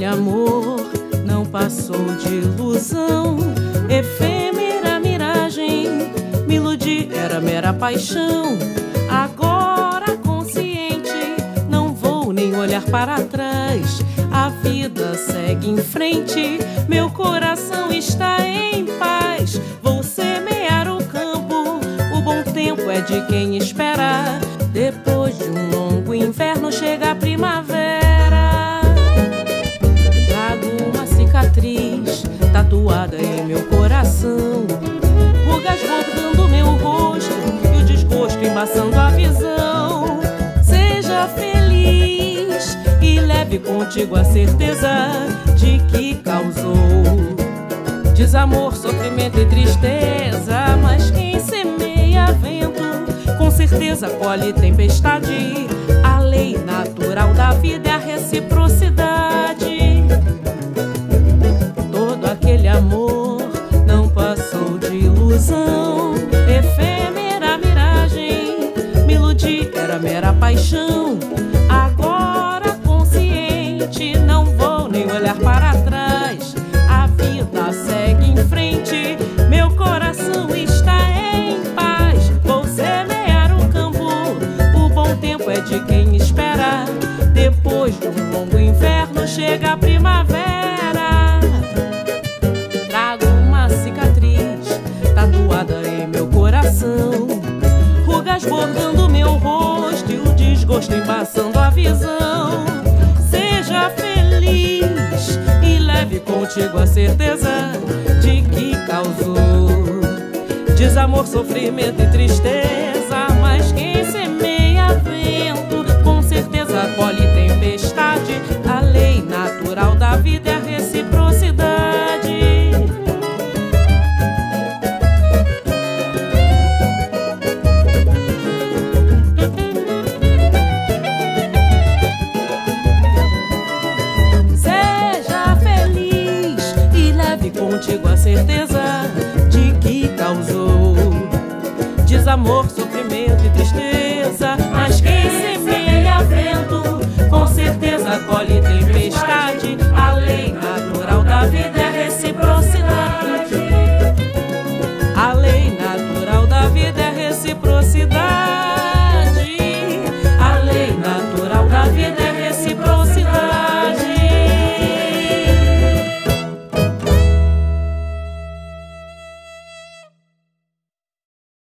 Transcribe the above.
amor não passou de ilusão, efêmera miragem, me iludi, era mera paixão. Agora consciente, não vou nem olhar para trás, a vida segue em frente, meu coração está em paz. Vou semear o campo, o bom tempo é de quem espera, depois de um longo inverno chega a primavera. Trago uma cicatriz tatuada em meu coração, rugas bordando meu rosto e o desgosto embaçando a visão. Seja feliz e leve contigo a certeza de que causou desamor, sofrimento e tristeza. Mas quem semeia vento, com certeza colhe tempestade. A lei natural da vida é a reciprocidade. Todo aquele amor não passou de ilusão, efêmera miragem, me iludi, era mera paixão. Agora consciente, não vou nem olhar para trás, a vida segue em frente, meu coração está em paz. Vou semear o campo, o bom tempo é de quem espera, depois de um longo inverno chega a primavera. Trago uma cicatriz tatuada em meu coração, rugas bordando meu rosto e o desgosto embaçando a visão. Seja feliz e leve contigo a certeza de que causou desamor, sofrimento e tristeza. Mas quem semeia vento, com certeza colhe tempestade. A lei natural da vida é a reciprocidade. Seja feliz e leve contigo a certeza de que causou desamor,